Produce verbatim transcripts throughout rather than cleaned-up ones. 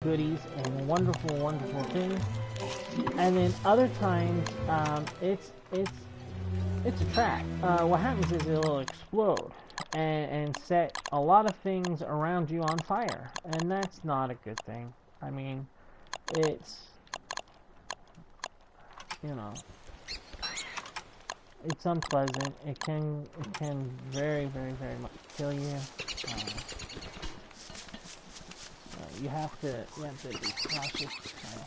goodies and wonderful, wonderful things. And then other times, um, it's it's it's a trap. Uh, what happens is it'll explode and, and set a lot of things around you on fire, and that's not a good thing. I mean, it's, you know, it's unpleasant. It can it can very, very, very much kill you. Uh, uh, you have to you have to be cautious. Uh,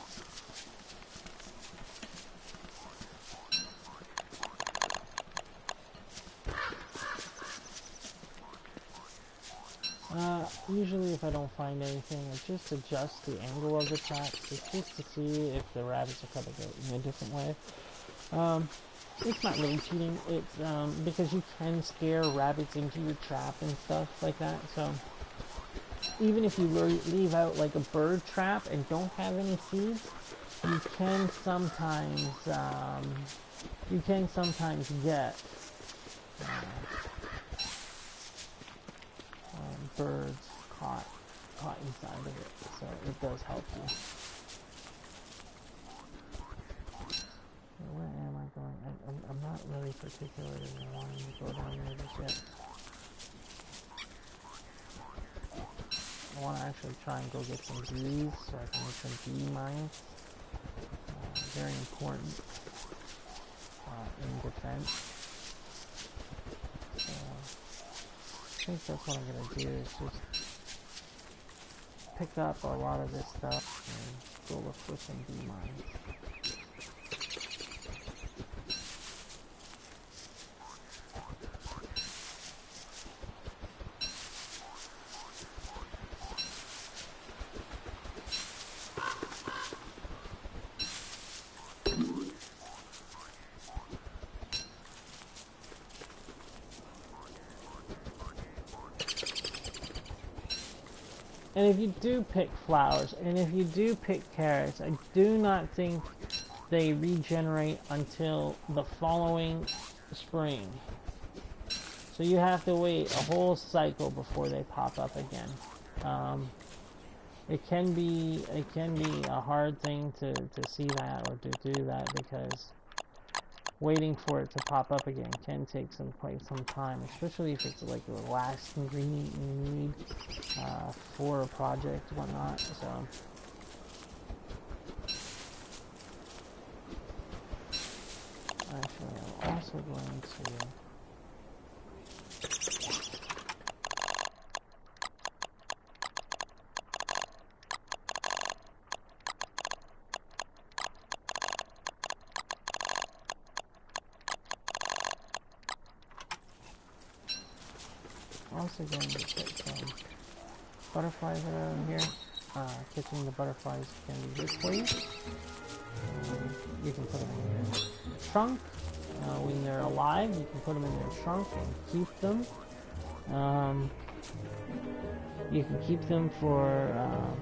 Uh, usually if I don't find anything, I just adjust the angle of the traps just, just to see if the rabbits are coming out in a different way. Um, it's not really cheating, it's, um, because you can scare rabbits into your trap and stuff like that, so even if you leave out like a bird trap and don't have any seeds, you can sometimes, um, you can sometimes get, uh, Um, birds caught caught inside of it, so it does help you. Where am I going? I, I'm, I'm not really particularly wanting to go down there just yet. I want to actually try and go get some bees so I can make some bee mines. Uh, very important uh, in defense. So, I think that's what I'm going to do, is just pick up a lot of this stuff and go look for some bee mines. And if you do pick flowers, and if you do pick carrots, I do not think they regenerate until the following spring. So you have to wait a whole cycle before they pop up again. Um, it can be it can be a hard thing to, to see that or to do that, because waiting for it to pop up again can take some quite some time, especially if it's like the last ingredient you need uh, for a project, whatnot. So actually, I'm also going to also going to put some butterflies around here. Uh, catching the butterflies can be good for you. Um, you can put them in your trunk. Uh, when they're alive, you can put them in your trunk and keep them. Um, you can keep them for um,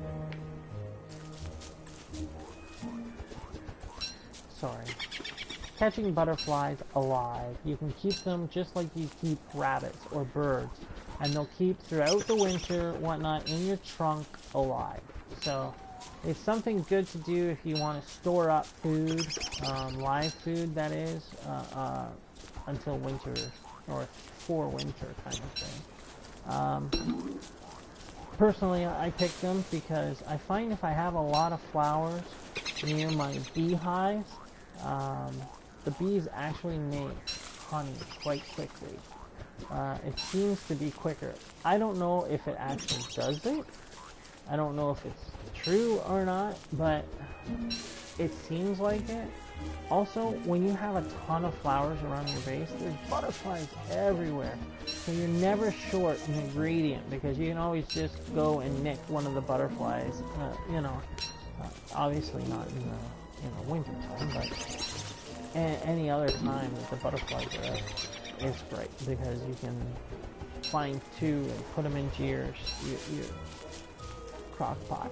sorry. Catching butterflies alive. You can keep them just like you keep rabbits or birds, and they'll keep throughout the winter, whatnot, in your trunk alive. So it's something good to do if you want to store up food, um, live food that is, uh, uh, until winter, or for winter kind of thing. Um, personally, I pick them because I find if I have a lot of flowers near my beehives, um, the bees actually make honey quite quickly. Uh, it seems to be quicker. I don't know if it actually does it. I don't know if it's true or not, but it seems like it. Also, when you have a ton of flowers around your base, there's butterflies everywhere. So you're never short an ingredient, because you can always just go and nick one of the butterflies, uh, you know, uh, obviously not in the, in the winter time, but any other time that the butterflies are out is great, because you can find two and put them into your, your, your crock pot.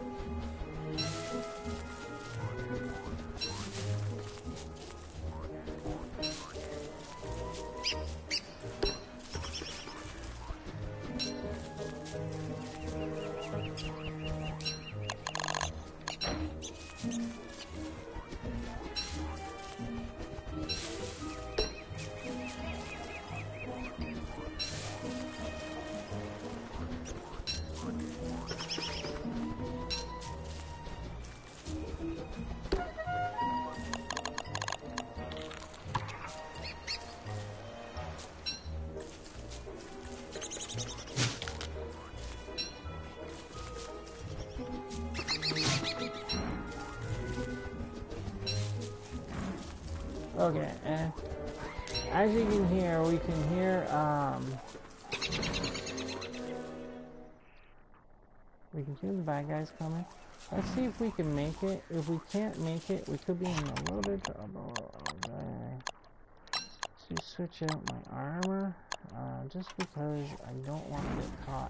Okay, and as you can hear, we can hear, um, we can hear the bad guys coming. Let's see if we can make it. If we can't make it, we could be in a little bit of trouble. Okay. So switch out my armor, uh, just because I don't want to get caught.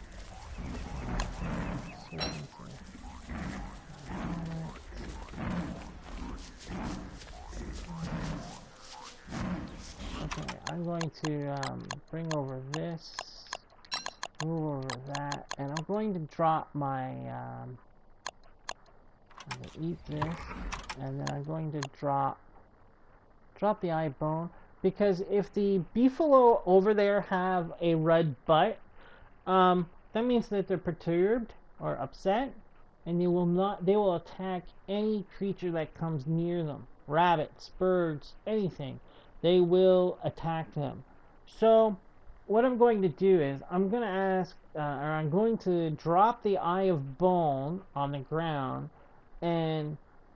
Okay, I'm going to um, bring over this, move over that, and I'm going to drop my, um, I'm going to eat this, and then I'm going to drop, drop the eye bone, because if the beefalo over there have a red butt, um, that means that they're perturbed or upset, and they will not, they will attack any creature that comes near them. Rabbits, birds, anything. They will attack them. So what I'm going to do is I'm going to ask, uh, or I'm going to drop the eye of bone on the ground, and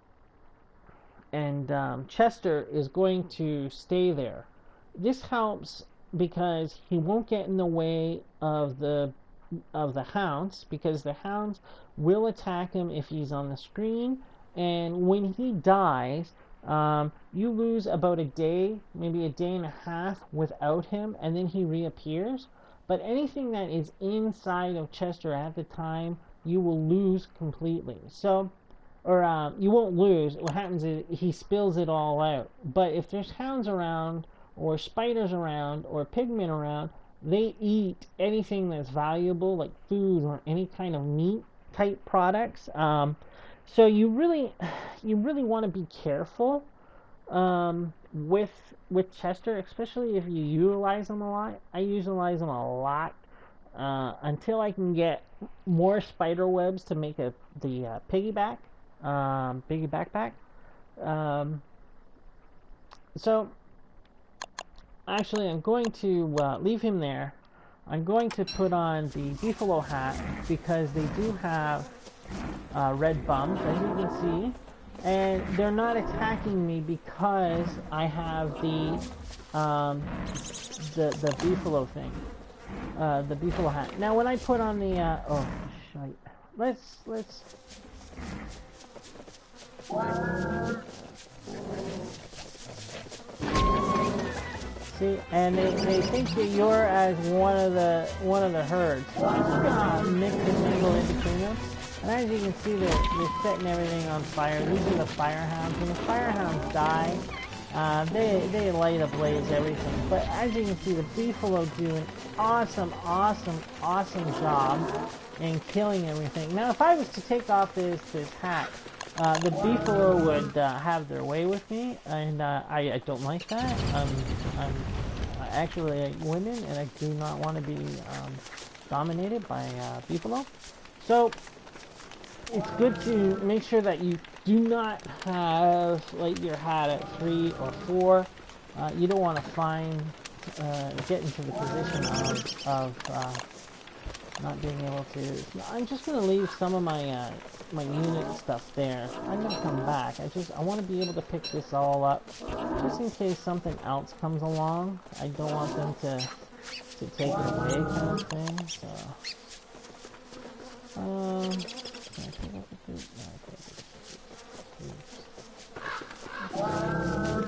and um, Chester is going to stay there. This helps because he won't get in the way of the of the hounds, because the hounds will attack him if he's on the screen, and when he dies, um, you lose about a day, maybe a day and a half without him, and then he reappears. But anything that is inside of Chester at the time, you will lose completely. So, or uh, you won't lose. What happens is he spills it all out. But if there's hounds around, or spiders around, or pigmen around, they eat anything that's valuable, like food or any kind of meat type products. Um, so you really, you really want to be careful um, with with Chester, especially if you utilize them a lot. I utilize them a lot uh, until I can get more spider webs to make a the uh, piggyback, um, piggy backpack. Um, so. Actually, I'm going to uh, leave him there. I'm going to put on the beefalo hat because they do have uh, red bums, as you can see, and they're not attacking me because I have the um, the the beefalo thing, uh, the beefalo hat. Now, when I put on the uh, oh, shite. let's let's. See, and they, they think that you're as one of the one of the herds. So I'm just gonna mix and mingle in between them. And as you can see, they're, they're setting everything on fire. These are the firehounds. When the firehounds die, uh, they they light ablaze everything. But as you can see, the beefalo do an awesome, awesome, awesome job in killing everything. Now, if I was to take off this this hat, Uh, the beefalo would uh, have their way with me, and uh, I, I don't like that. Um, I'm actually a woman, and I do not want to be um, dominated by uh, beefalo. So it's good to make sure that you do not have like your hat at three or four. Uh, you don't want to find uh, get into the position of, of uh, not being able to. I'm just going to leave some of my uh, my unit stuff there. I'm going to come back. I just I want to be able to pick this all up just in case something else comes along. I don't want them to to take it away, kind of thing. So, um, can I pick up the food? No, I can't pick up the food.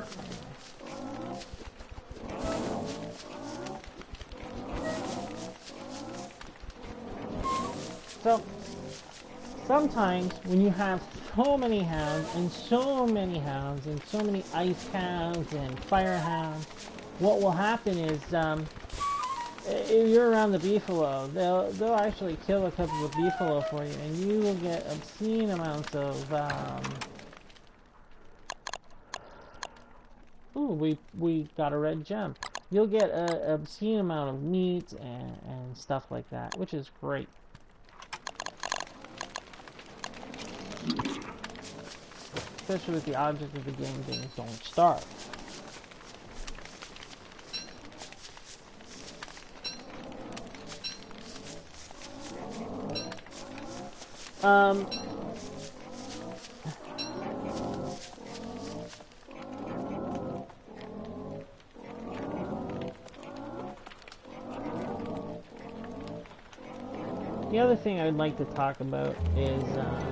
So, sometimes when you have so many hounds and so many hounds and so many ice hounds and fire hounds, what will happen is um, if you're around the beefalo, they'll they'll actually kill a couple of beefalo for you, and you will get obscene amounts of. Um, ooh, we we got a red gem. You'll get an obscene amount of meat and and stuff like that, which is great. Especially with the object of the game being don't starve. Um, the other thing I would like to talk about is uh,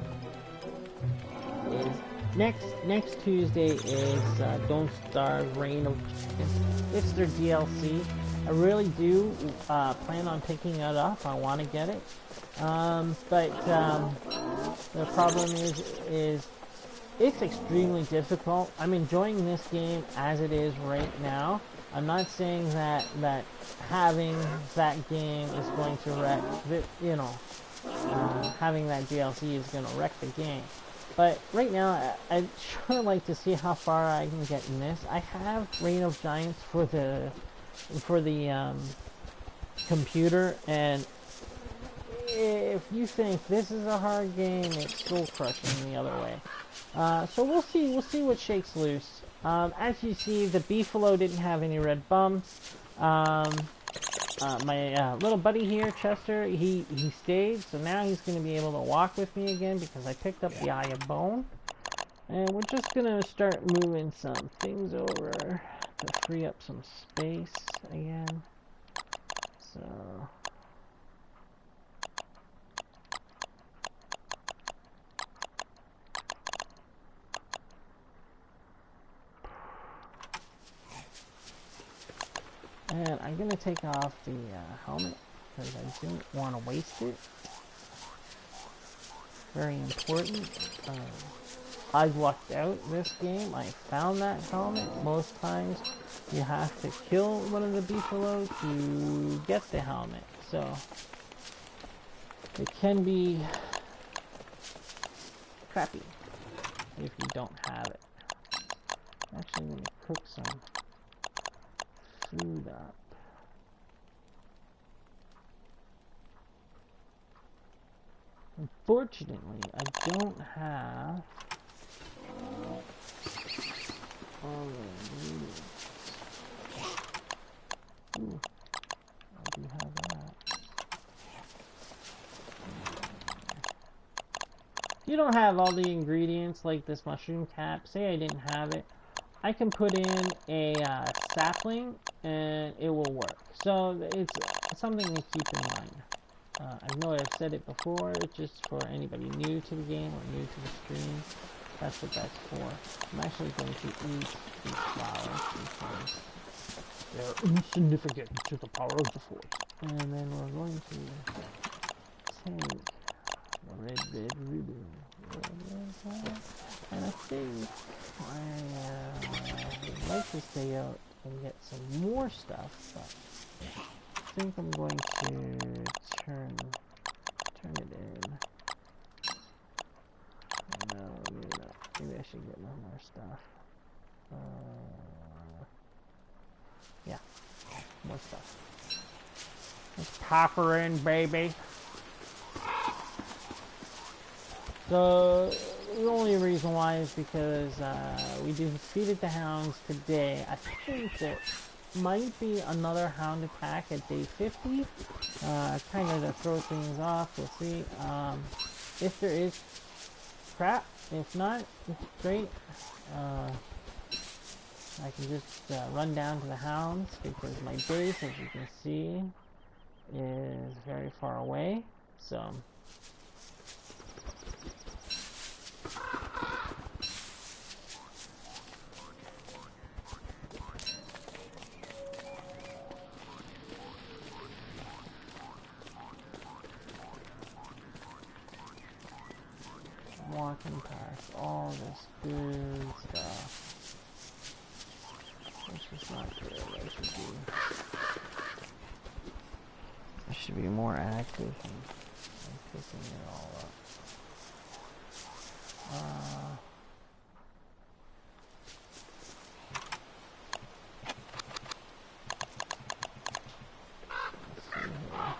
is next next Tuesday is uh, Don't Starve Reign of Giants. It's their D L C. I really do uh, plan on picking it up. I want to get it, um, but um, the problem is is it's extremely difficult. I'm enjoying this game as it is right now. I'm not saying that that having that game is going to wreck, you know, uh, having that D L C is going to wreck the game. But right now, I'd sure like to see how far I can get in this. I have Reign of Giants for the for the um, computer, and if you think this is a hard game, it's soul crushing the other way. Uh, so we'll see. We'll see what shakes loose. Um, as you see, the Beefalo didn't have any red bumps. Um, uh, my uh, little buddy here, Chester, he he stayed, so now he's going to be able to walk with me again because I picked up the Eye of Bone. And we're just going to start moving some things over to free up some space again. So. And I'm going to take off the uh, helmet because I don't want to waste it. Very important. Uh, I've lucked out this game. I found that helmet. Most times you have to kill one of the Beefalo to get the helmet. So it can be crappy if you don't have it. Actually, I'm going to cook some food up. Unfortunately, I don't have all the ingredients. Ooh, I do have that. You don't have all the ingredients like this mushroom cap. Say I didn't have it. I can put in a uh, sapling and it will work. So it's something to keep in mind. Uh, I know I've said it before, it's just for anybody new to the game or new to the stream. That's what that's for. I'm actually going to eat these flowers because they're insignificant to the power of the force. And then we're going to take the red, red ribbon. And I think I uh, would like to stay out and get some more stuff, but I think I'm going to turn turn it in. No, maybe not. Maybe I should get more stuff. Uh, yeah, more stuff. Let's pop her in, baby. So the only reason why is because uh, we defeated the hounds today. I think there might be another hound attack at day fifty. Uh, kind of to throw things off. We'll see. Um, if there is, crap. If not, it's great. Uh, I can just uh, run down to the hounds because my base, as you can see, is very far away. So. Walking past all this good stuff. This is not good. I should be. I should be more active and, and picking it all up. Uh, let's see here.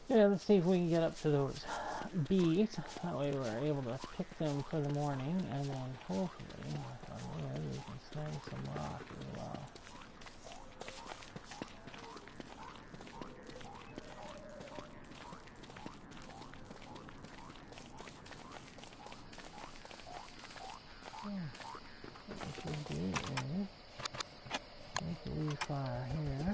Yeah, let's see if we can get up to those bees. That way we're able to pick them for the morning, and then hopefully, from there, we can snag some rock as well. Yeah, what we should do is make a wee fire here.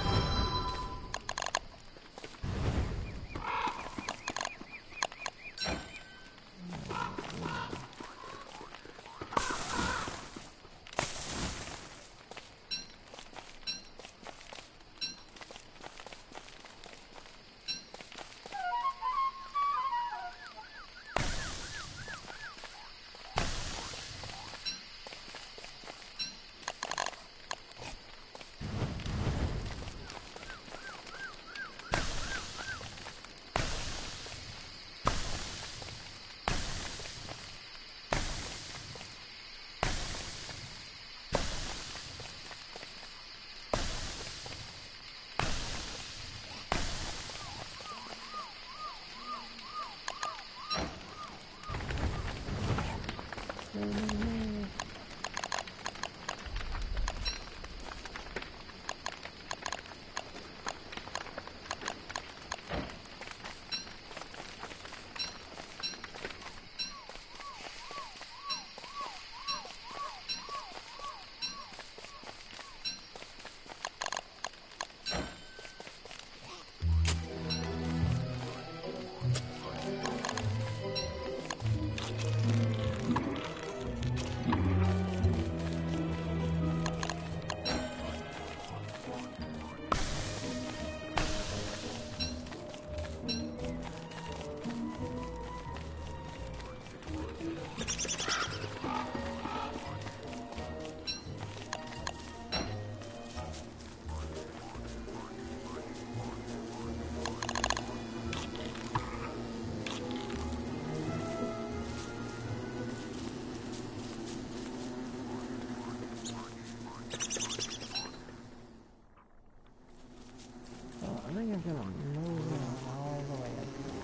I think I'm gonna move it all the way up here.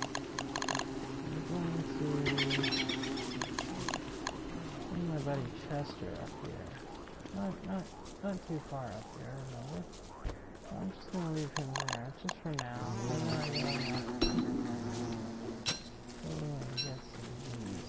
I'm going to bring my buddy Chester up here. Not, not, not too far up here, remember? I'm just gonna leave him there, just for now. And then I'm gonna go and get some bees.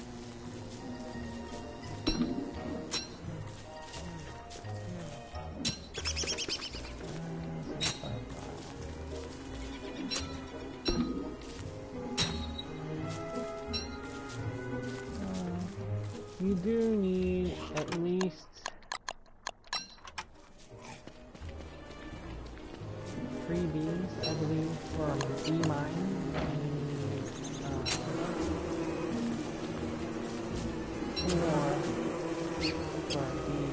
You do need at least three bees, I believe, for a bee mine. And uh, two more for a bee.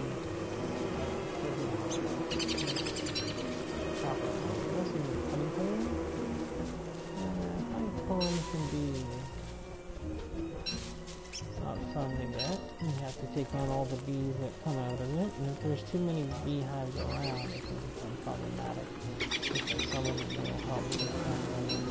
Chopper. This is honeycomb. Uh, honeycomb can be not fun to get. You have to take on all the bees that come out of it, and if there's too many beehives around, it can become problematic. Because some of them will help with others.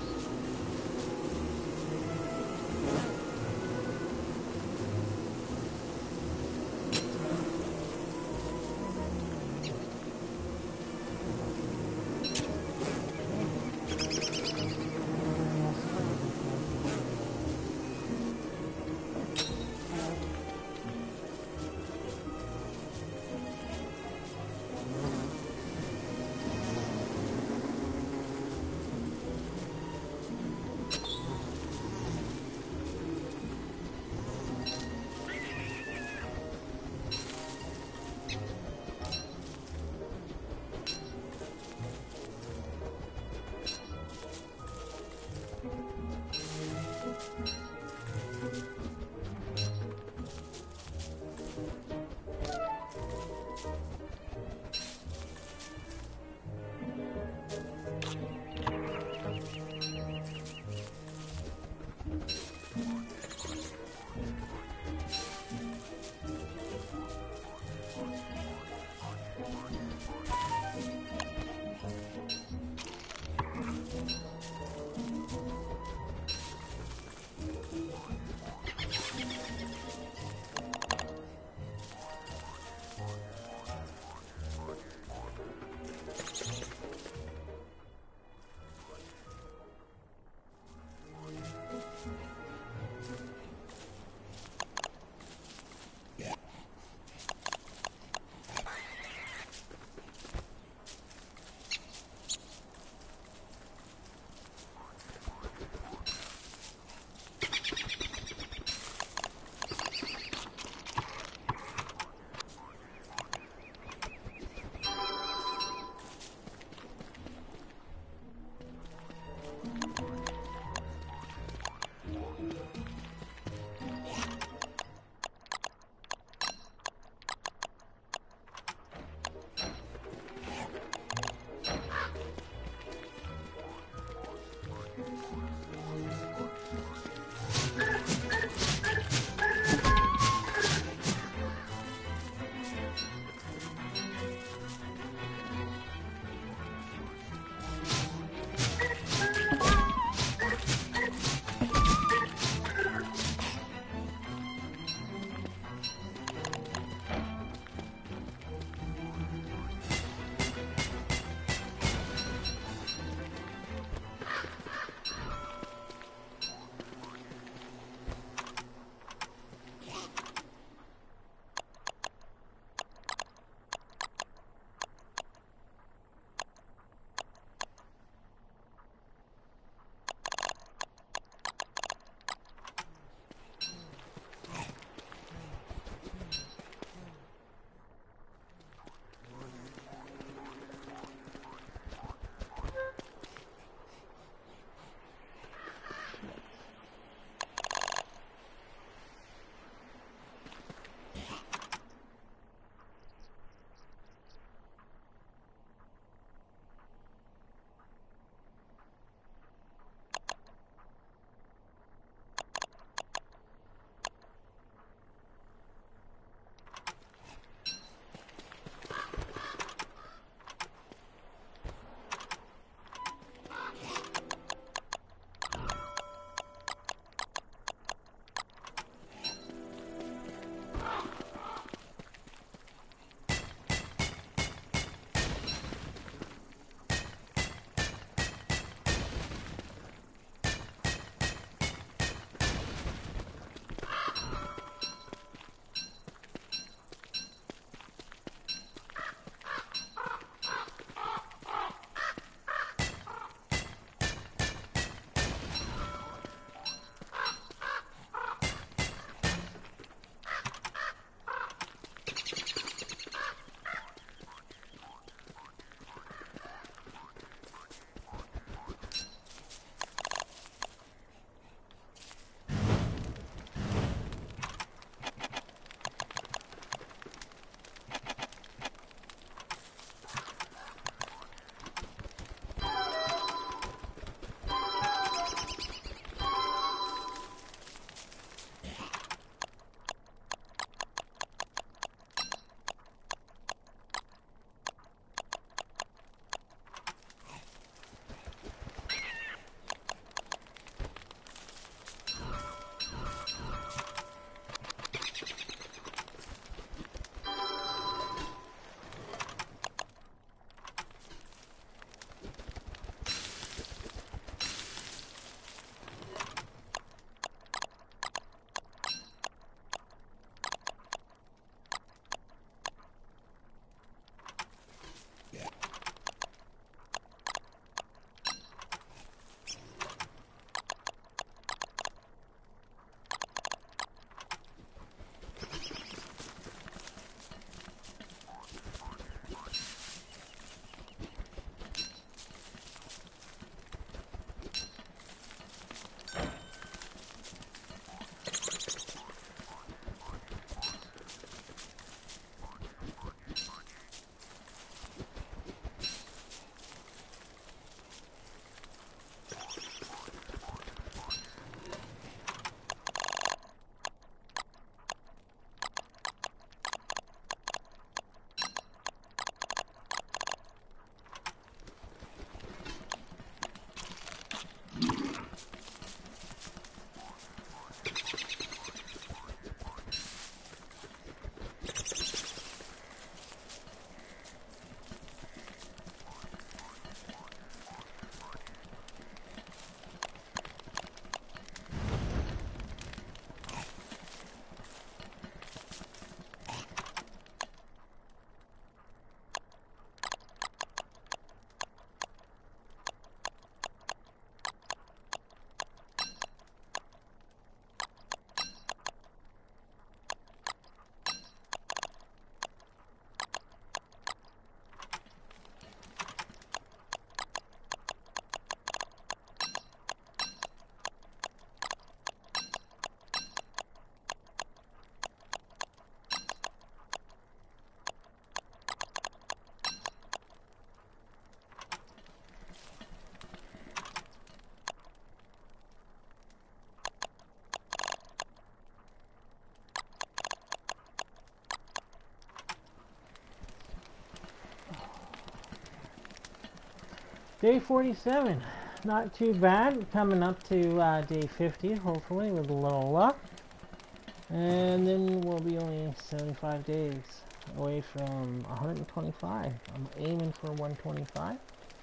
Day forty-seven. Not too bad. Coming up to uh, day fifty, hopefully, with a little luck. And then we'll be only seventy-five days away from one hundred twenty-five. I'm aiming for one twenty-five.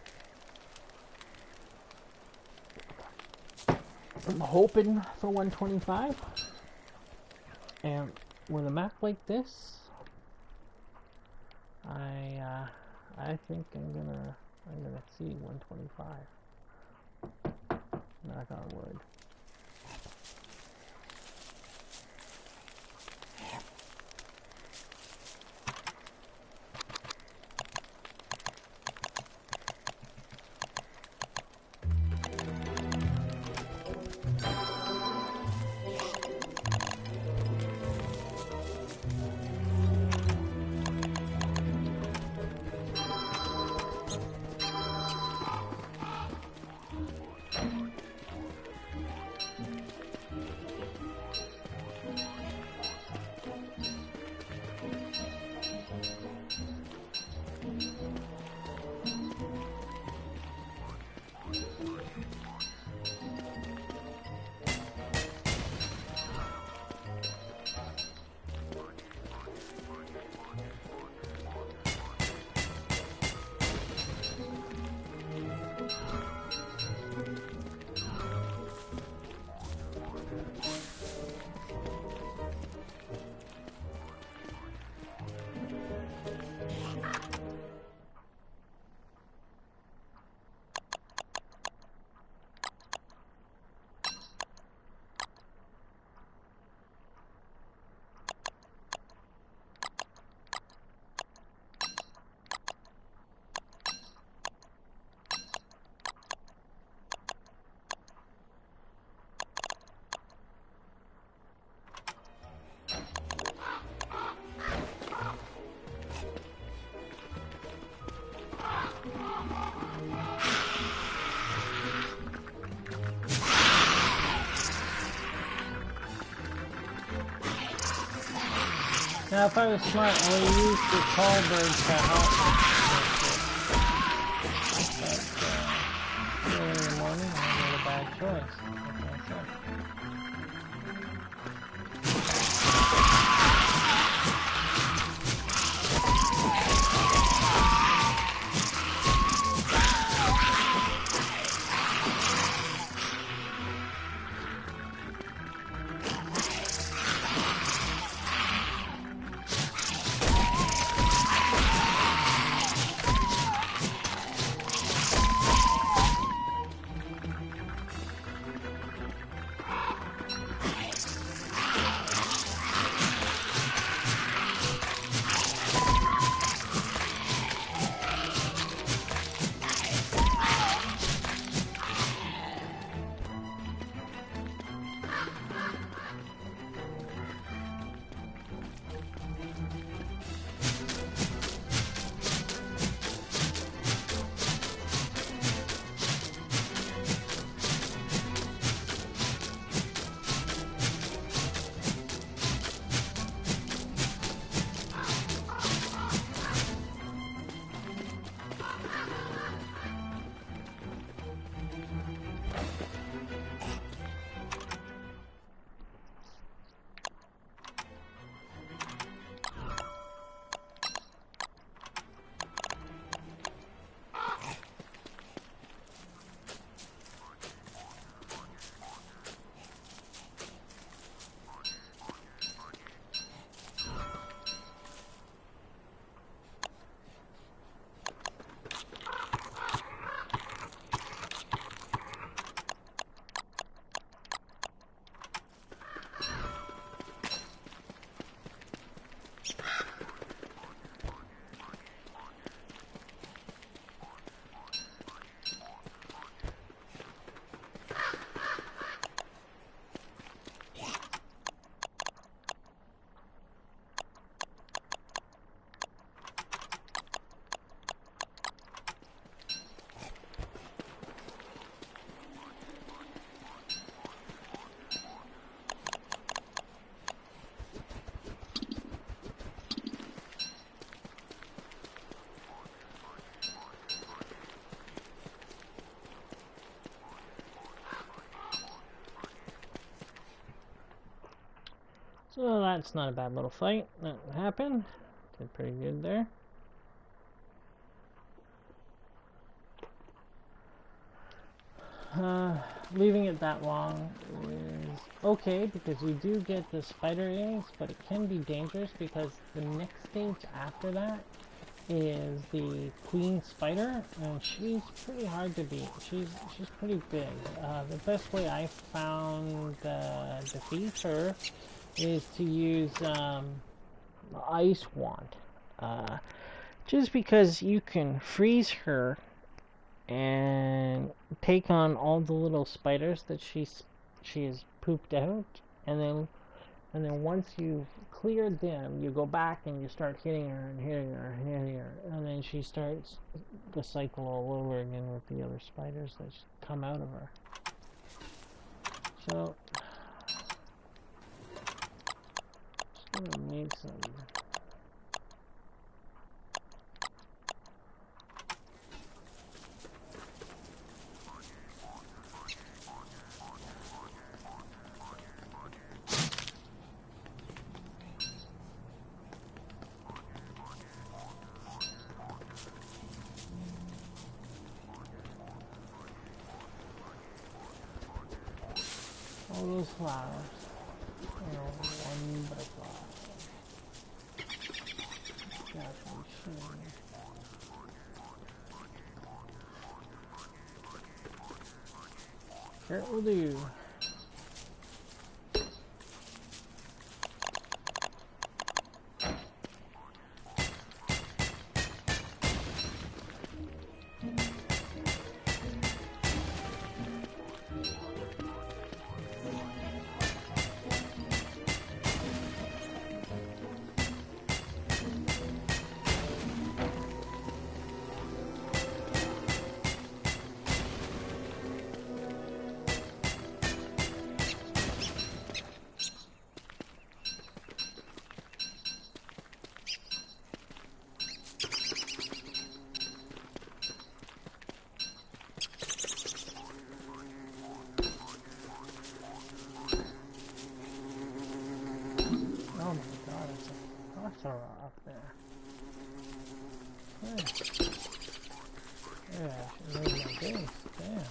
I'm hoping for one twenty-five. And with a map like this, I uh, I think I'm gonna I'm gonna see one twenty-five. Knock on wood. Now, if I was smart, I would use the tall birds to help. But, uh, early in the morning, I made a bad choice. What can I say? that's not a bad little fight. That happened. Did pretty good there. Uh, leaving it that long is okay because you do get the spider eggs, but it can be dangerous because the next stage after that is the queen spider, and she's pretty hard to beat. She's she's pretty big. Uh, the best way I found uh, defeat her is to use um, ice wand, uh, just because you can freeze her and take on all the little spiders that she's she has pooped out, and then and then once you've cleared them, you go back and you start hitting her and hitting her and hitting her, and then she starts the cycle all over again with the other spiders that come out of her. So just gonna need some. All those flowers. You know, one butterfly. Got some sheen. Sure it will do. Oh my god, it's a plethora up there. Yeah, yeah, I should raise my base. Damn.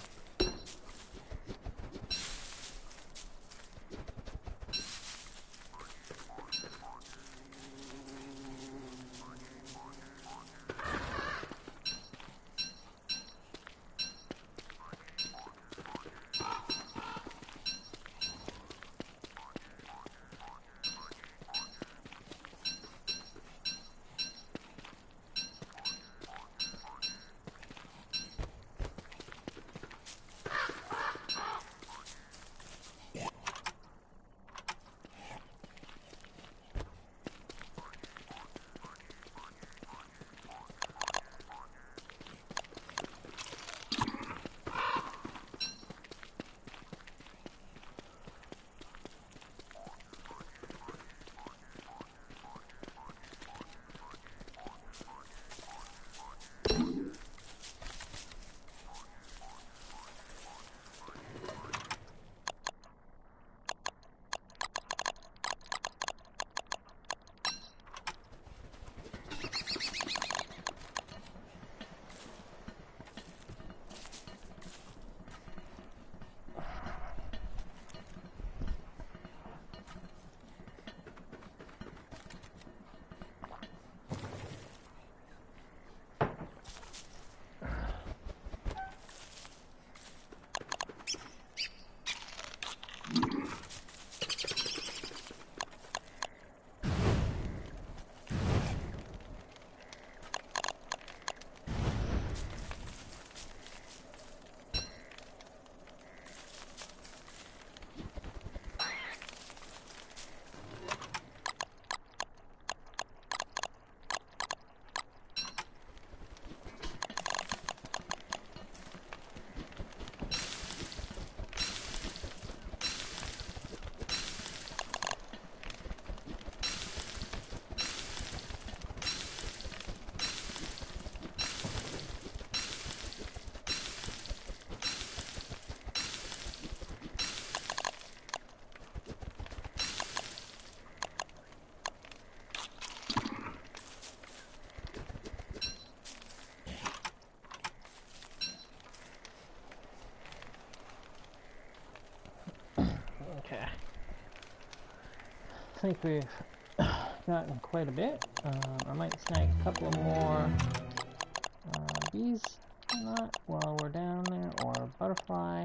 think we've gotten quite a bit. Um, I might snag a couple of more uh, bees or not while we're down there, or butterflies.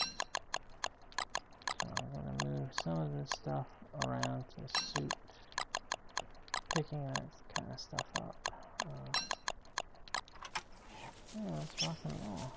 So I'm going to move some of this stuff around to suit picking that kind of stuff up. Uh, yeah, let's rock and roll.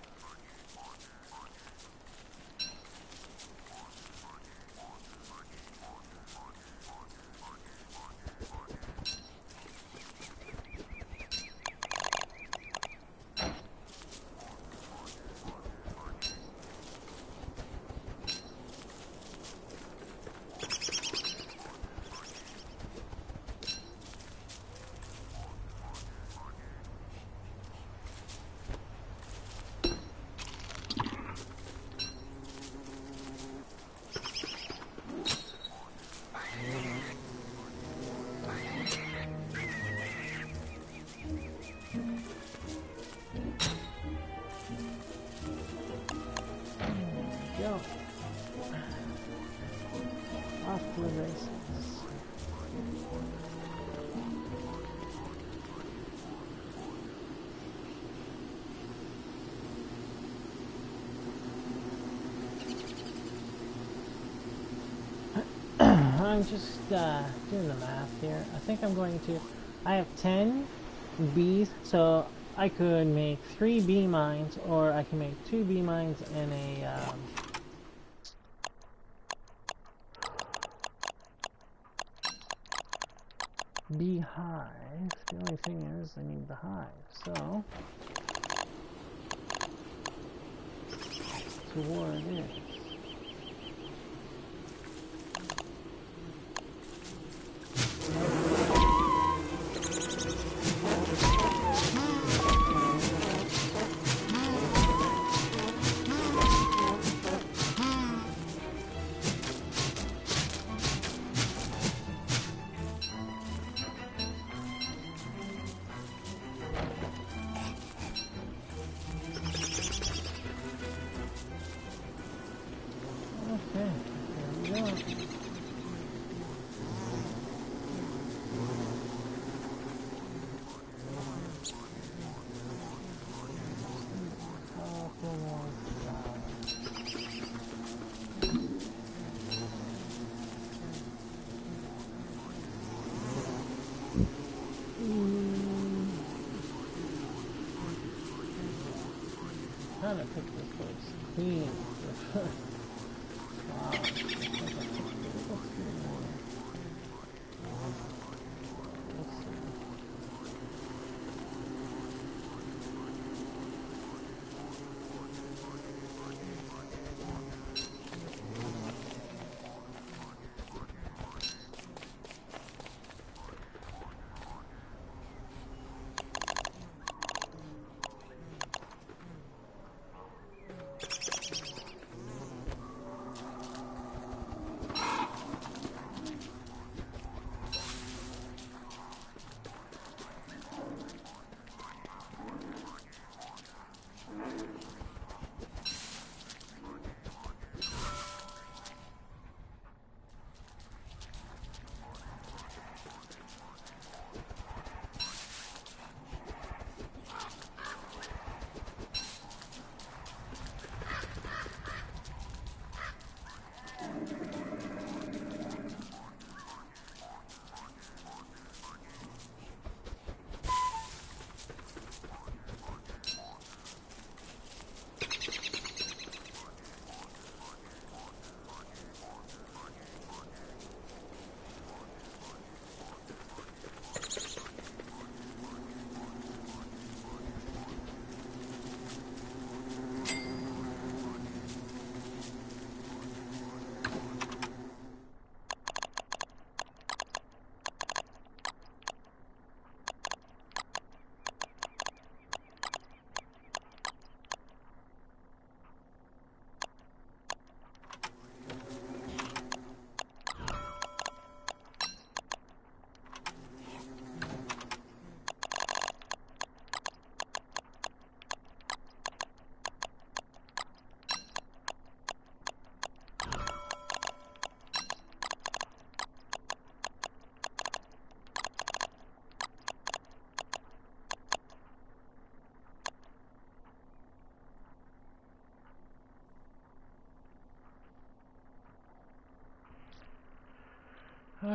Go. Off to the races. I'm just uh, doing the math here. I think I'm going to... I have ten bees, so I could make three bee mines, or I can make two bee mines and a... Um, beehive. The only thing is I need the hive, so to war it is. Trying to pick this place clean. Wow.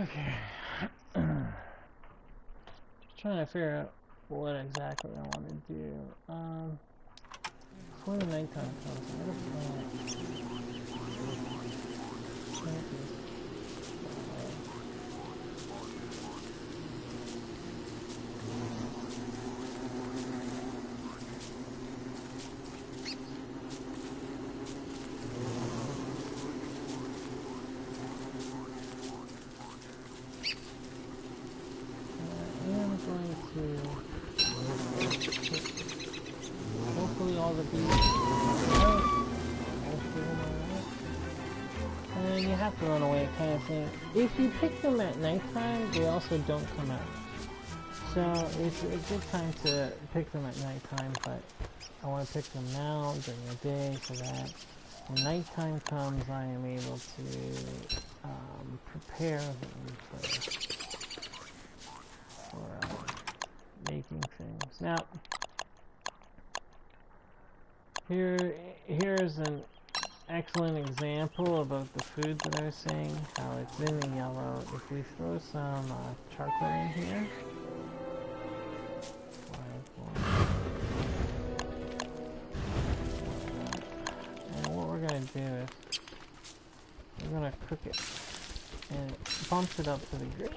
Okay. Just trying to figure out what exactly I want to do. Um, before the nighttime comes, I gotta plant. Plant this. Hopefully all the bees are and then you have to run away kind of thing. If you pick them at nighttime, they also don't come out. So it's a good time to pick them at nighttime, but I want to pick them now during the day so that when nighttime comes I am able to um, prepare them for, for uh, making things. Now, Here, here's an excellent example about the food that I was saying, how it's in the yellow. If we throw some uh, chocolate in here, and what we're going to do is we're going to cook it, and it bumps it up to the green.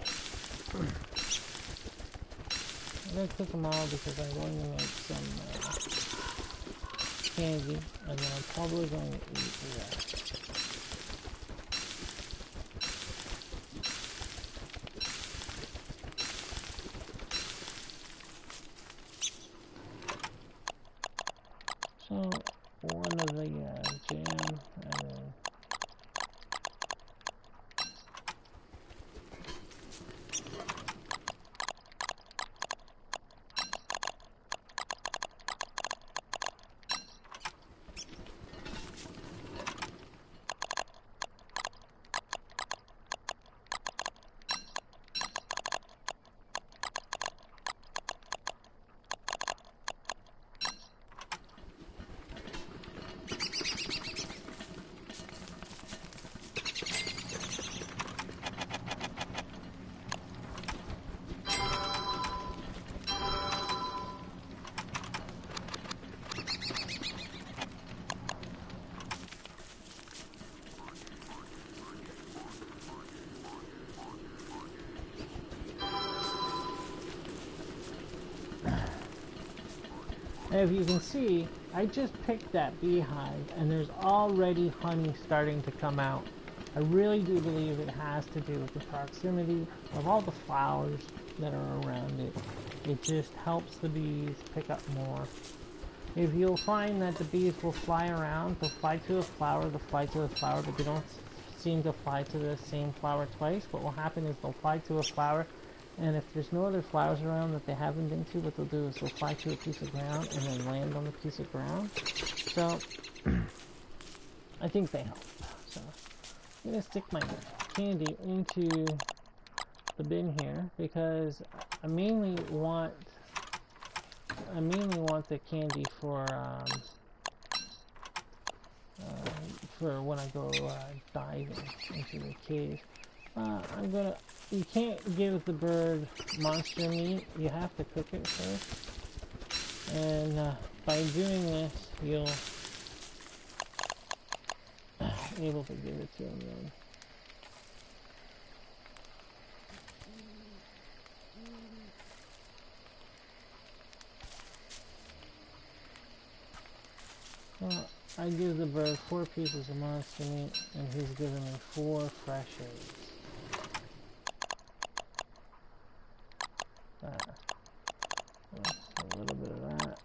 I'm going to cook them all because I'm going to make some uh, candy, and then I'm probably going to eat the rest. So, one of the uh, jam, and then As you can see, I just picked that beehive and there's already honey starting to come out. I really do believe it has to do with the proximity of all the flowers that are around it. It just helps the bees pick up more. If you'll find that the bees will fly around, they'll fly to a flower, they'll fly to a flower, but they don't seem to fly to the same flower twice. What will happen is they'll fly to a flower, and if there's no other flowers around that they haven't been to, what they'll do is they'll fly to a piece of ground and then land on the piece of ground. So, I think they help. So, I'm going to stick my candy into the bin here because I mainly want, I mainly want the candy for, um, uh, for when I go uh, diving into the cave. Uh, I'm gonna, you can't give the bird monster meat, you have to cook it first. And uh, by doing this, you'll be able to give it to him then. Well, I give the bird four pieces of monster meat, and he's giving me four fresh eggs. Uh, a little bit of that.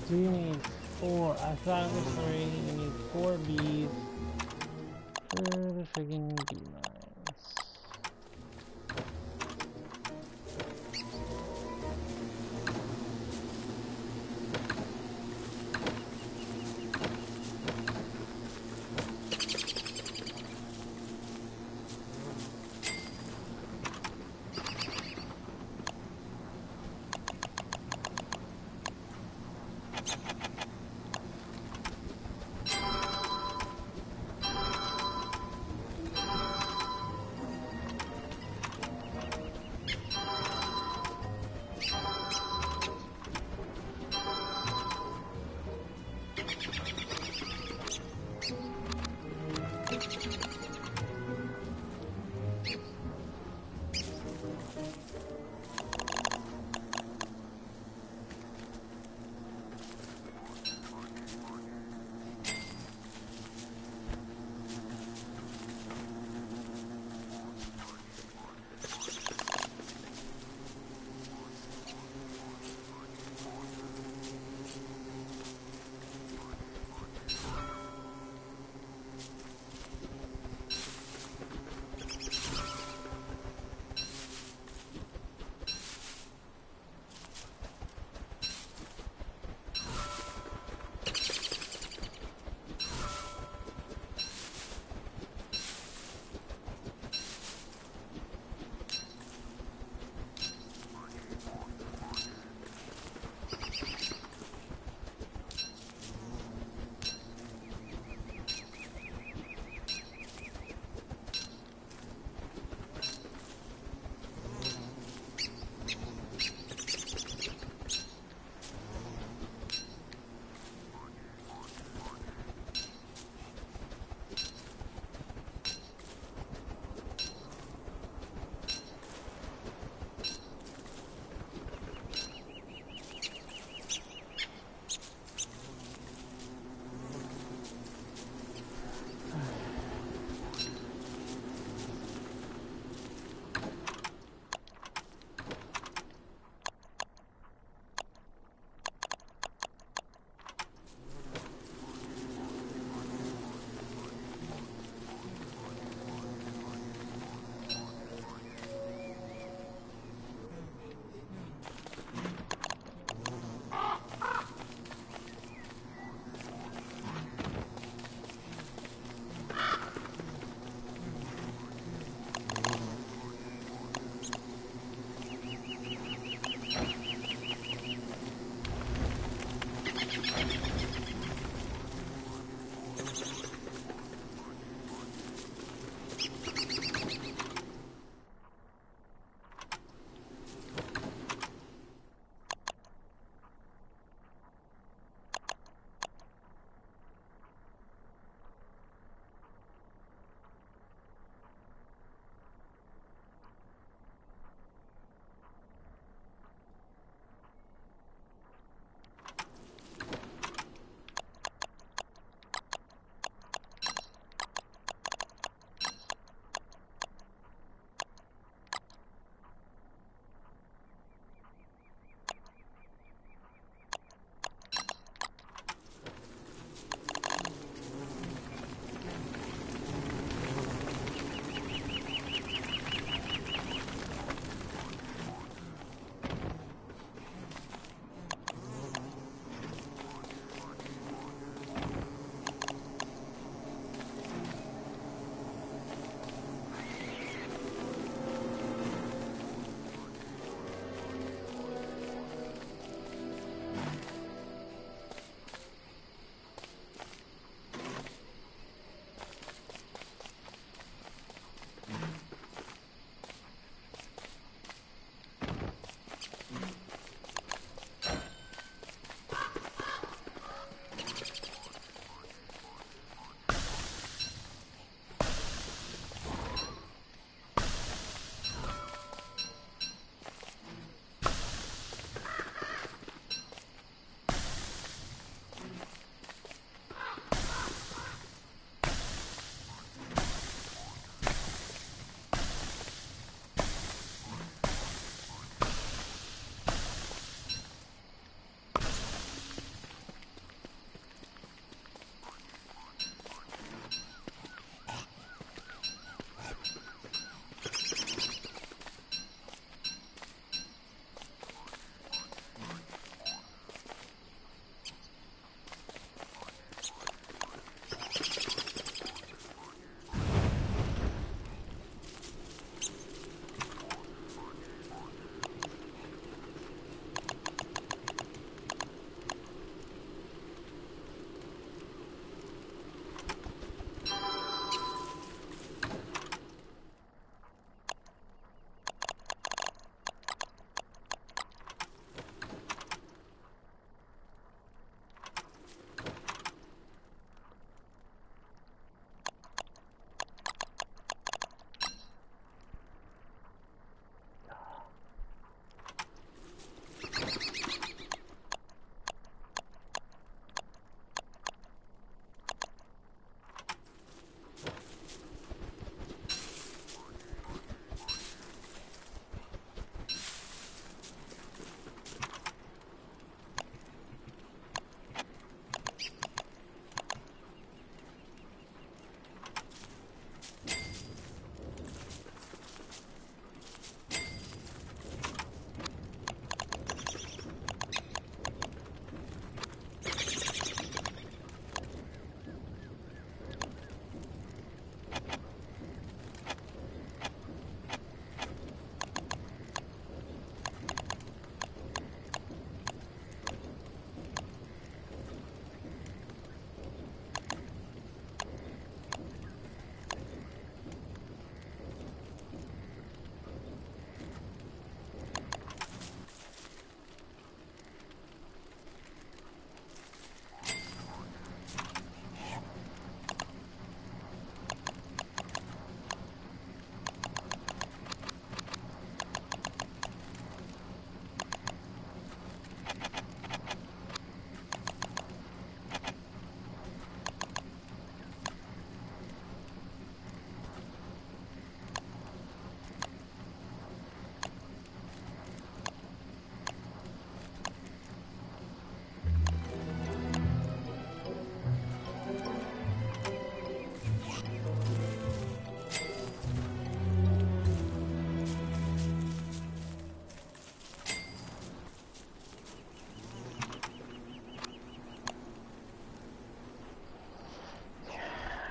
So you need four. I thought it was three. You need four bees for the friggin' bee mines.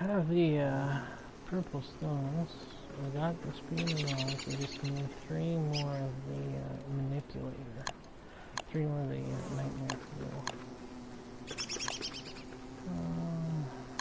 have the uh, purple stones. We got the screaming rods. We just need three more of the uh, manipulator. Three more of the uh, nightmare fuel. Um,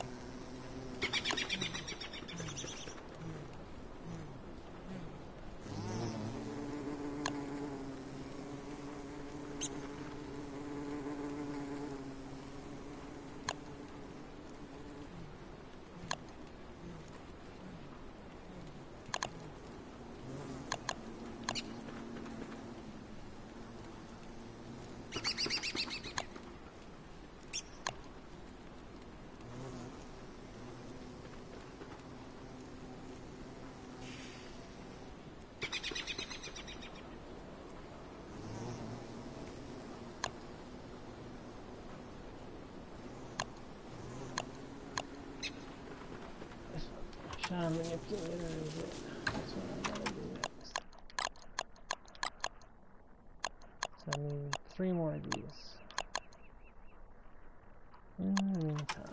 Shadow manipulator is it? That's what I gotta do next. So I need three more of these. In the meantime.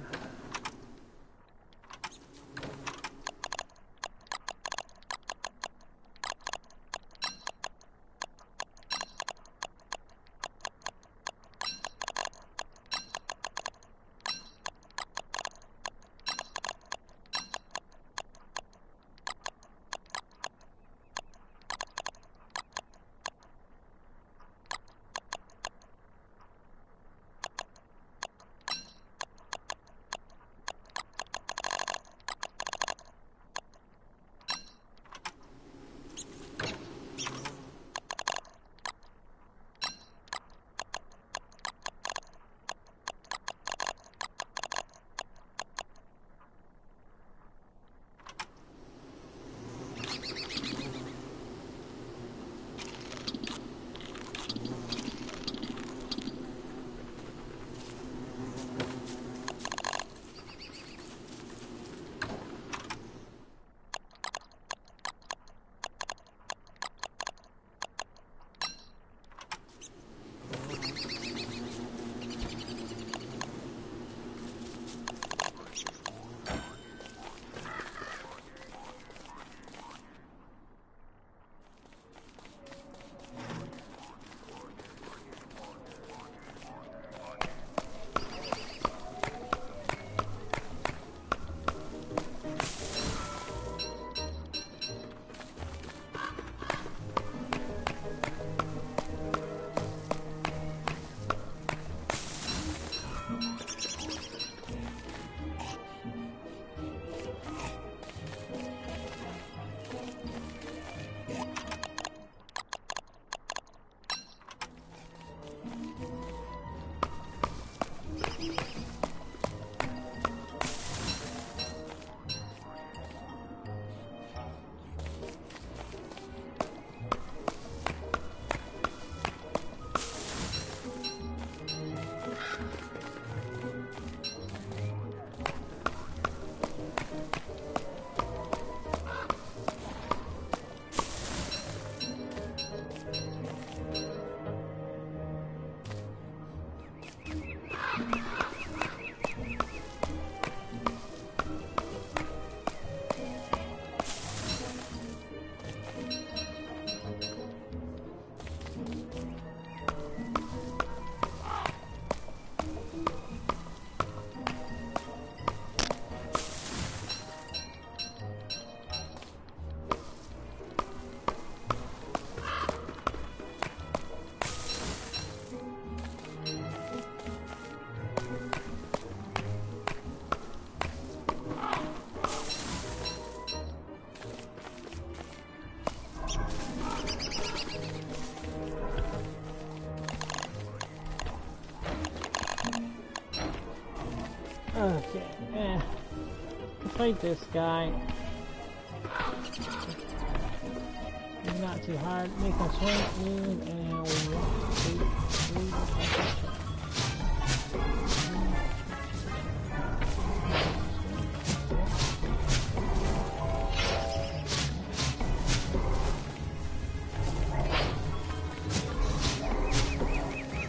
Okay, eh. Fight this guy. He's not too hard. Make him swing, move, and we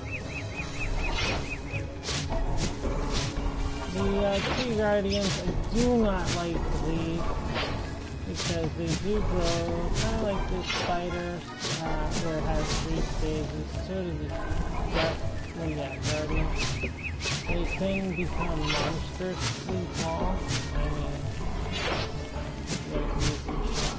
The uh, Tree Guardians do not like these because they do grow kind of like this spider uh, where it has three stages. So does the gut, well, yeah, guardian. They can become monstrously tall. I mean, they're easy shot.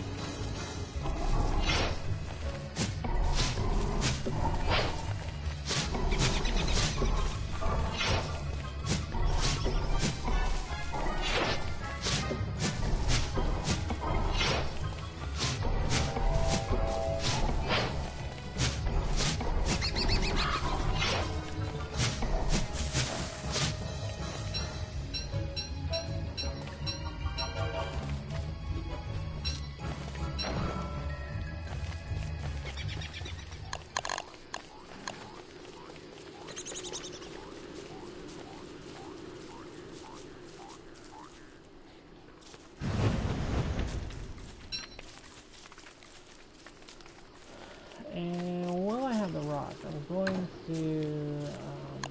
And while I have the rock, I'm going to, um,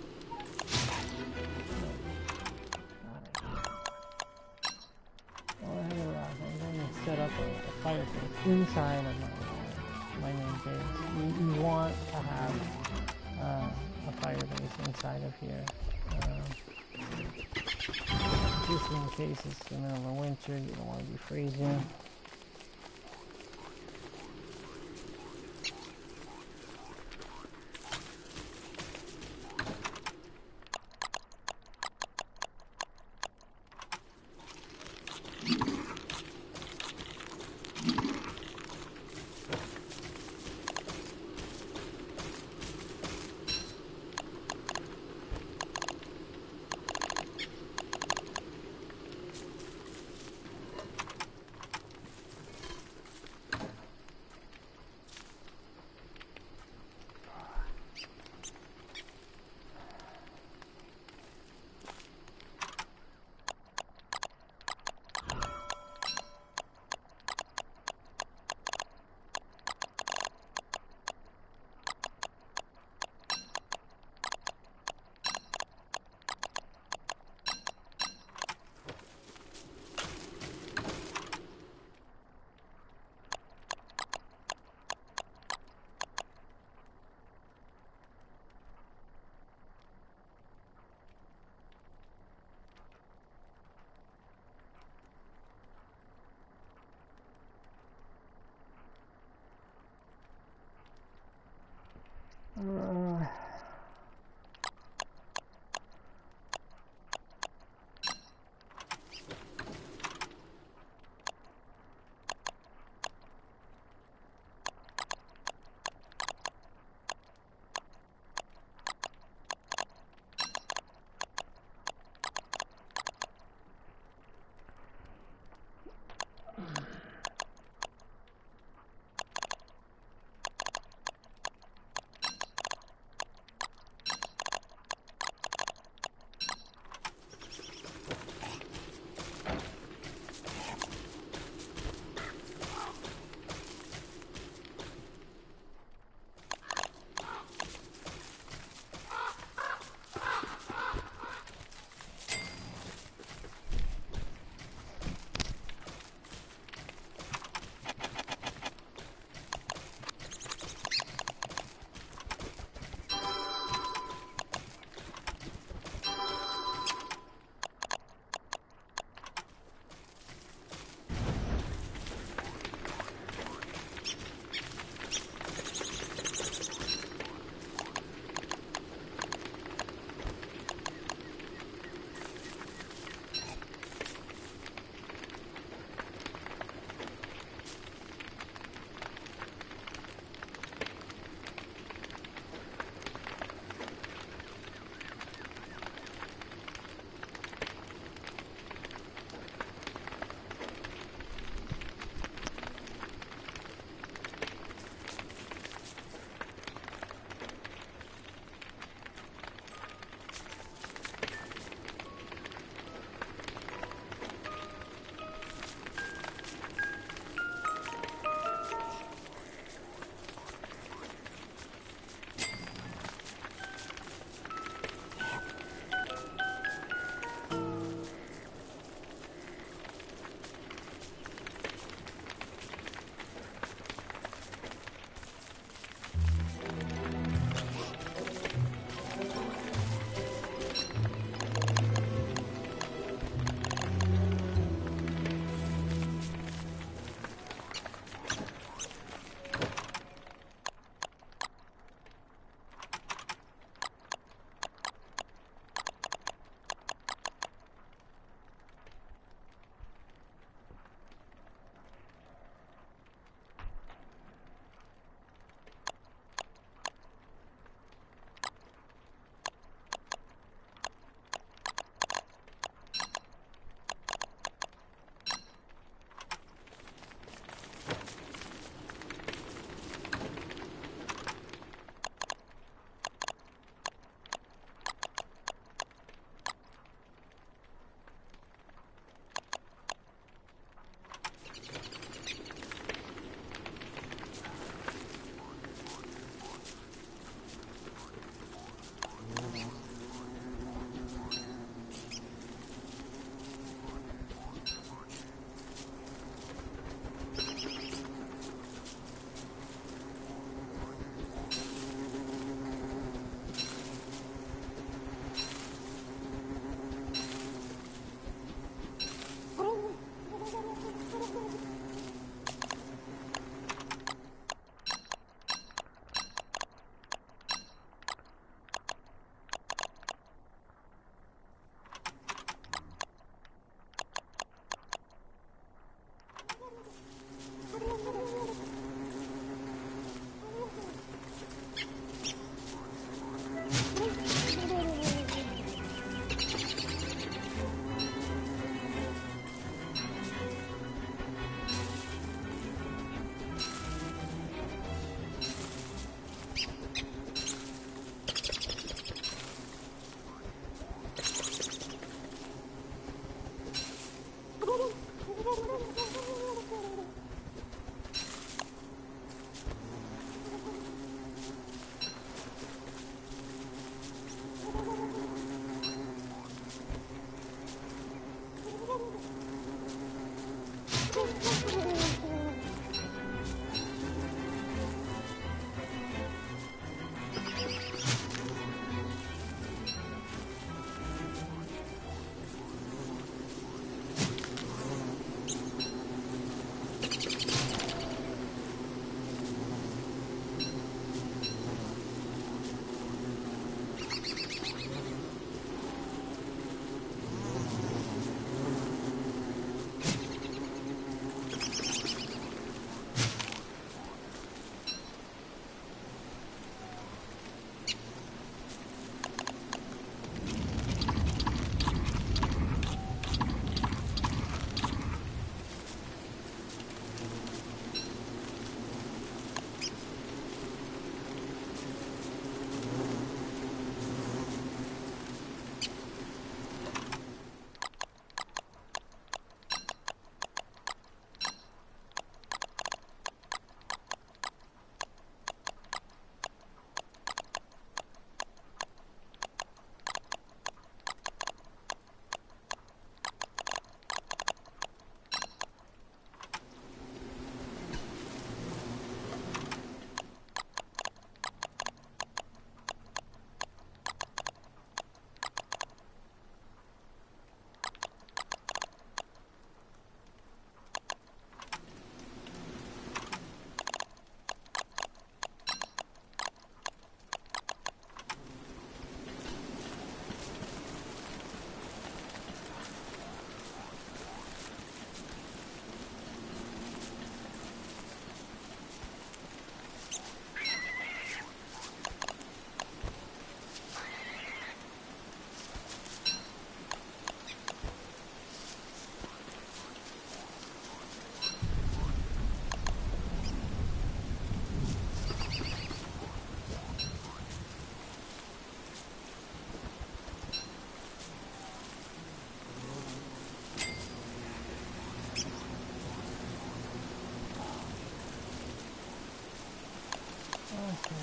while I have the rock, I'm going to set up a, a fireplace inside of my, my main base. You, you want to have uh, a firebase inside of here. Uh, just in case it's the middle of winter, you don't want to be freezing. Uh,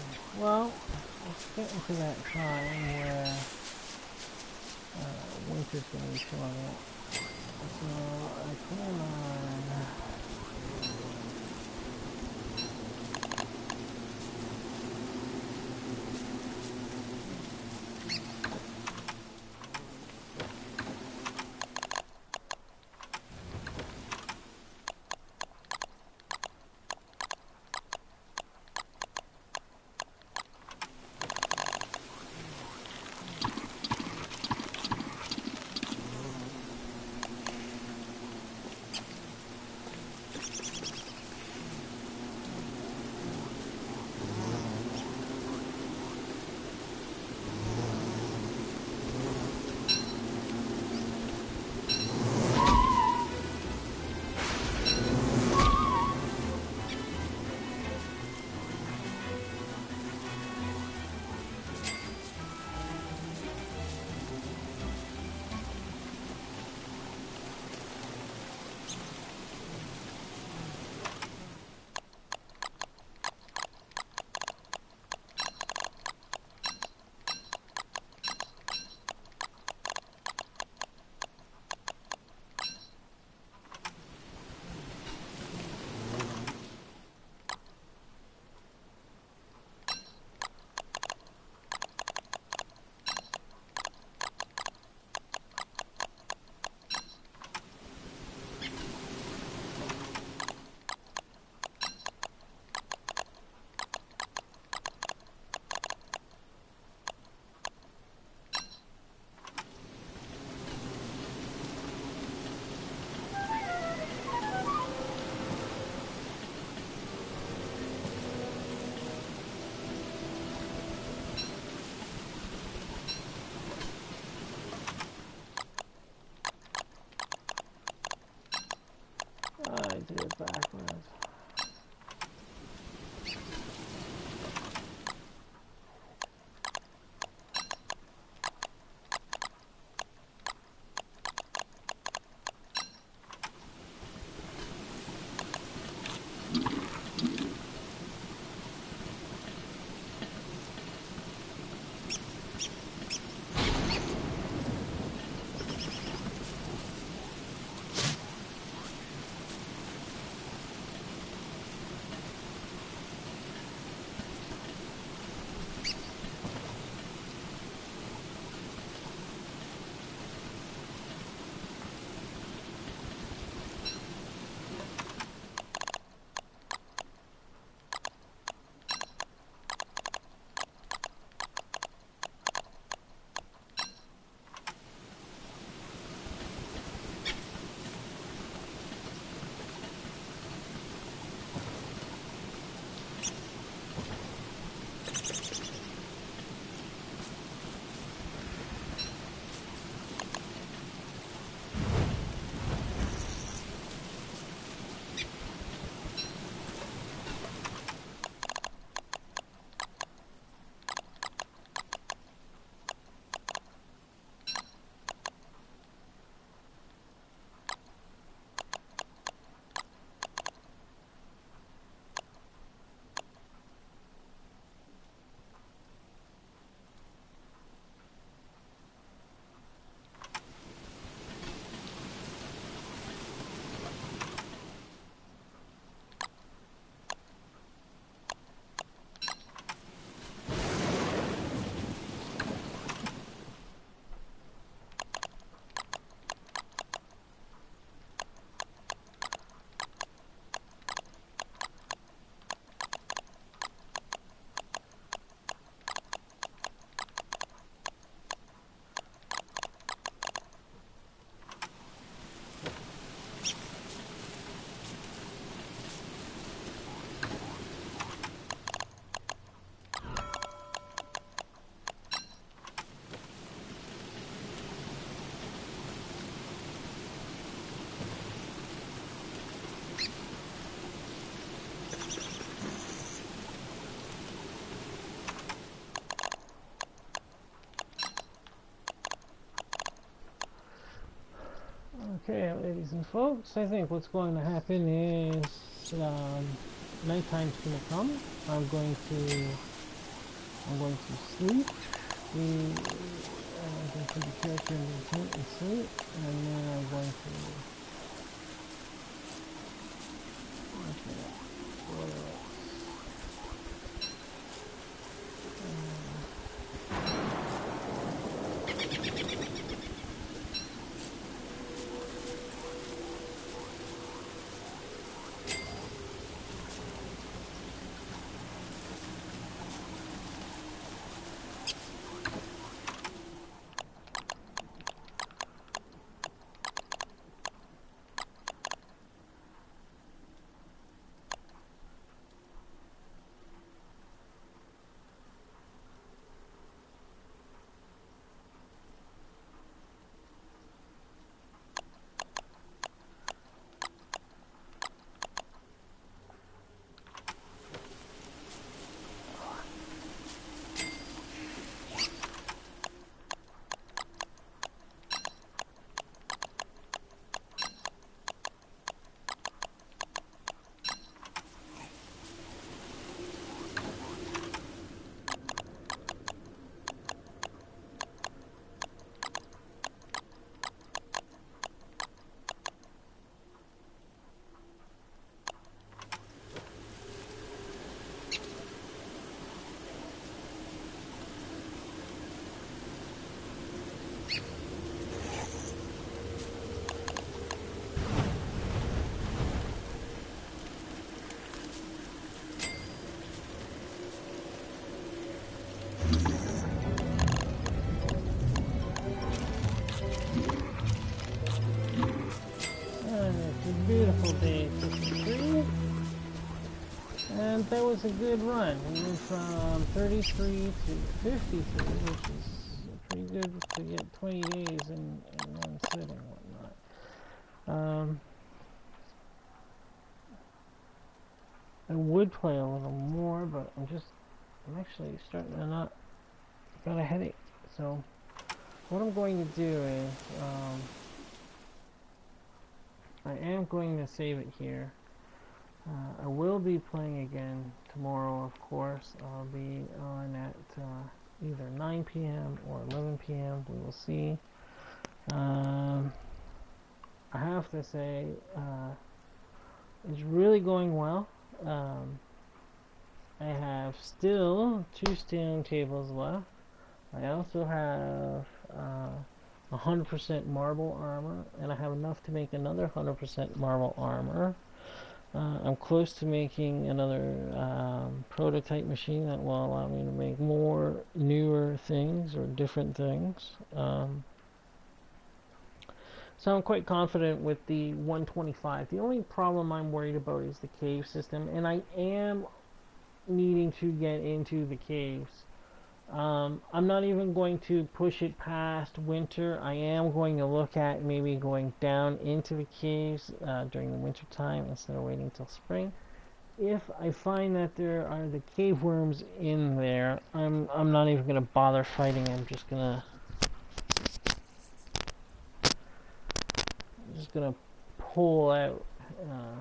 Well, it's getting to that time where uh, winter's going to be coming up. So I plan on... I did it backwards. Okay, ladies and folks, I think what's going to happen is um, nighttime's going to come. I'm going to sleep. We uh, can put the character in the tent and sleep, and then I'm going to what else? Beautiful day fifty-three, and that was a good run. We went from thirty-three to fifty-three, which is pretty good to get twenty days in, in one sitting and whatnot. Um, I would play a little more, but I'm just, I'm actually starting to not, got a headache. So what I'm going to do is, um, I am going to save it here. Uh, I will be playing again tomorrow, of course. I'll be on at uh, either nine p m or eleven p m We will see. Um, I have to say, uh, it's really going well. Um, I have still two standing tables left. I also have uh, one hundred percent marble armor, and I have enough to make another one hundred percent marble armor. Uh, I'm close to making another um, prototype machine that will allow me to make more newer things or different things. Um, so I'm quite confident with the one twenty-five. The only problem I'm worried about is the cave system, and I am needing to get into the caves. Um, I'm not even going to push it past winter. I am going to look at maybe going down into the caves uh, during the winter time instead of waiting till spring. If I find that there are the cave worms in there, I'm I'm not even going to bother fighting. I'm just gonna just gonna pull out. Uh,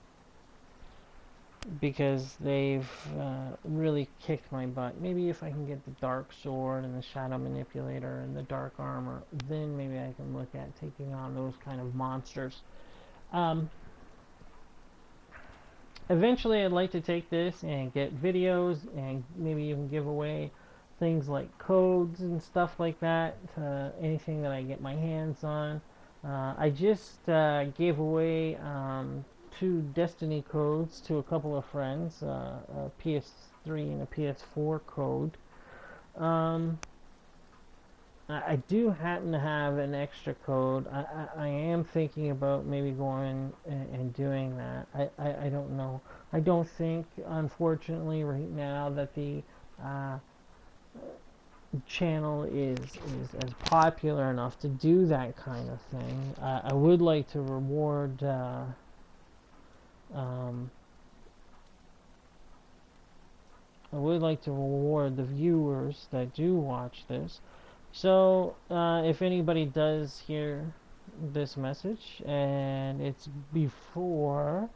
because they've uh, really kicked my butt. Maybe if I can get the dark sword and the shadow manipulator and the dark armor, then maybe I can look at taking on those kind of monsters. Um, eventually I'd like to take this and get videos and maybe even give away things like codes and stuff like that, uh, anything that I get my hands on. Uh, I just uh, gave away um, two Destiny codes to a couple of friends, uh, a P S three and a P S four code. Um, I, I do happen to have an extra code. I, I, I am thinking about maybe going and, and doing that. I, I, I don't know. I don't think, unfortunately, right now that the uh, channel is, is as popular enough to do that kind of thing. Uh, I would like to reward uh, Um, I would like to reward the viewers that do watch this. So, uh, if anybody does hear this message and it's before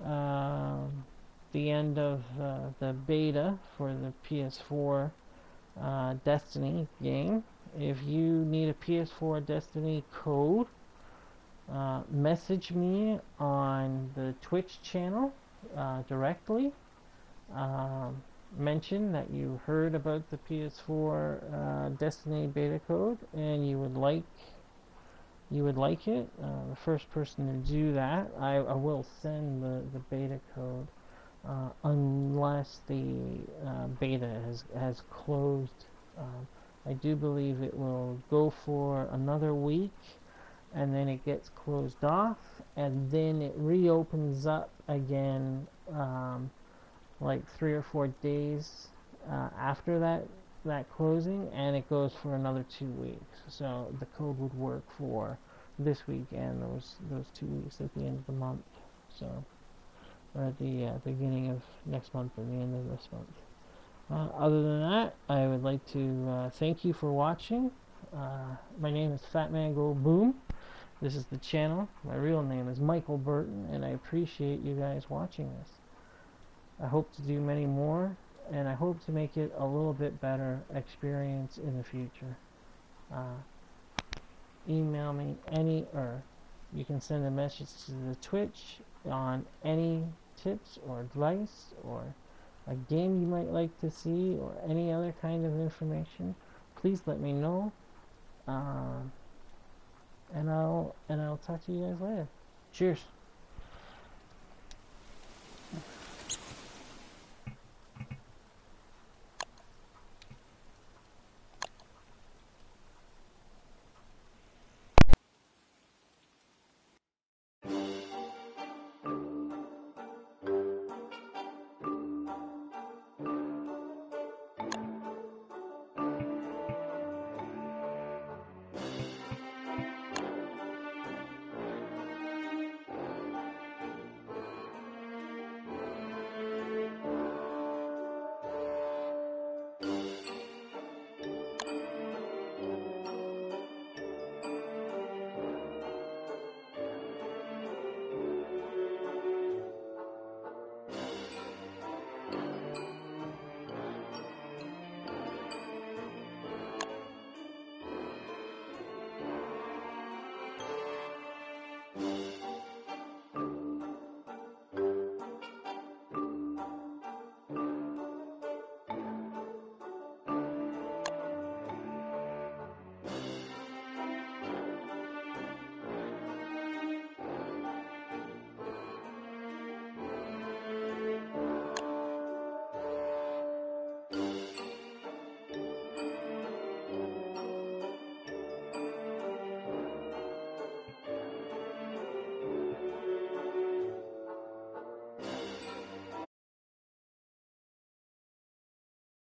um, the end of uh, the beta for the P S four uh, Destiny game. If you need a P S four Destiny code, uh, message me on the Twitch channel uh, directly. Um, mention that you heard about the P S four uh, Destiny beta code and you would like you would like it. Uh, the first person to do that, I, I will send the, the beta code uh, unless the uh, beta has has closed. Um, I do believe it will go for another week and then it gets closed off and then it reopens up again um, like three or four days uh, after that that closing, and it goes for another two weeks. So the code would work for this week and those those two weeks at the end of the month. So or at the uh, beginning of next month or the end of this month. Uh, other than that, I would like to uh, thank you for watching. Uh, my name is Fatman Go Boom. This is the channel. My real name is Michael Burton, and I appreciate you guys watching this. I hope to do many more, and I hope to make it a little bit better experience in the future. Uh, email me any, or you can send a message to the Twitch on any tips or advice or a game you might like to see or any other kind of information. Please let me know, uh, and I'll and I'll talk to you guys later. Cheers.